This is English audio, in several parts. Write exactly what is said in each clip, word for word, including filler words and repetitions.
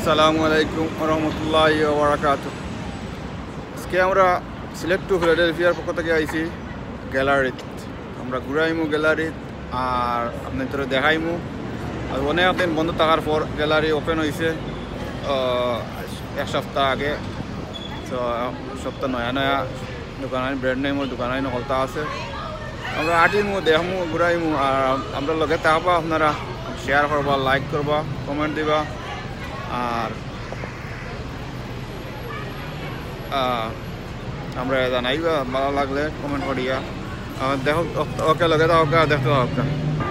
আসসালামু আলাইকুম রহমতুল্লাহি ওয়া বারাকাতুহু। আজকে আমরা সিলেট টু ফিলাডেলফিয়ার পক্ষ থেকে আইছি গ্যালারিত। আমরা ঘুরাইমু গ্যালারিত আর আপনার তোরা দেখাইমু। আর অনেক দিন বন্ধ থাকার পর গ্যালারি ওপেন হয়েছে এক সপ্তাহ আগে। তো সপ্তাহ নয়া নয়া দোকান আইন ব্র্যান্ড নেমর দোকান আইন হলতা আছে। আমরা আটিমু দেখামু ঘুরাইমু আর আমরা লগে থাকবা, আপনারা শেয়ার করবা, লাইক করবা, কমেন্ট দিবা আর আমরা জানাইবা ভালো লাগলে কমেন্ট করিয়া। দেখো ওকে লগে থাকা দেখতে থাকা।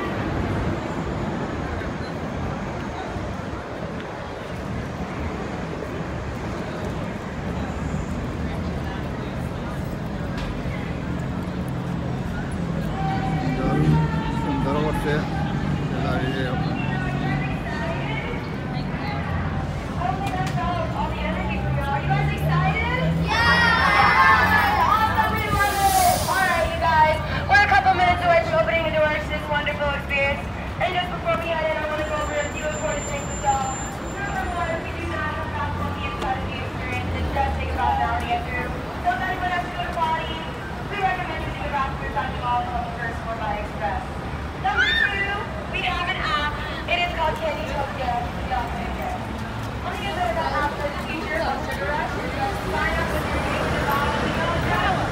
সুন্দর করছে wonderful experience. And just before we head in, I want to go over a few important things with y'all. Number one, we do not have alcohol on the inside of the experience. It does take about an hour to get through. So if anyone has to go to potty, we recommend using the bathroom finding alcohol on the first floor by Express. Number two, we have an app. It is called Candy Tokyo. We also do it. On the other side of that app, there's a feature of Sugar Rush. You just sign up with your name and all the details.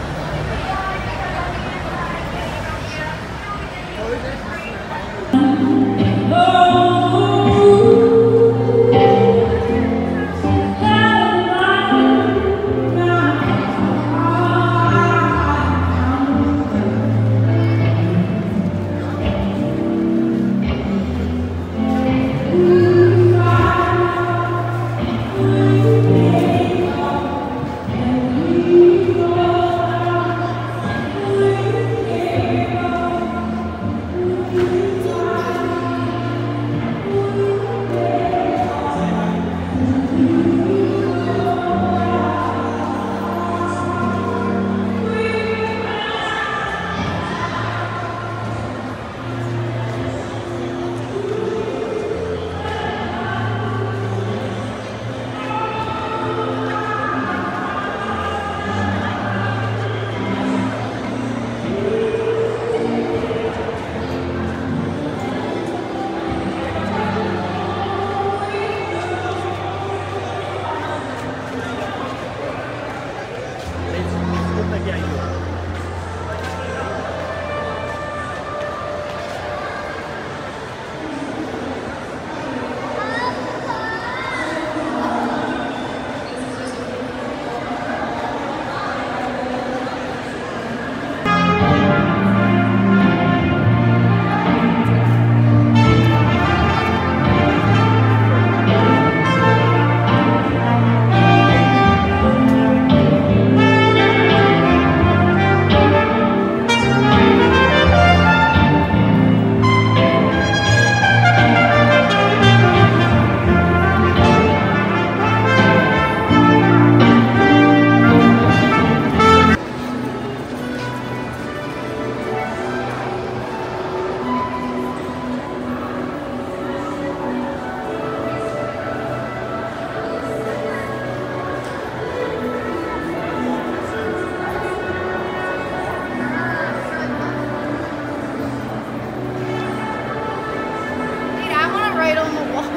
Right on the wall.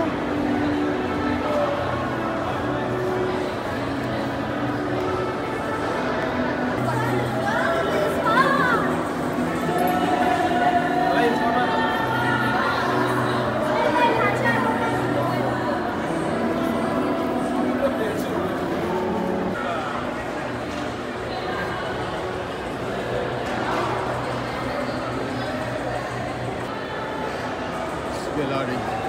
Gallery.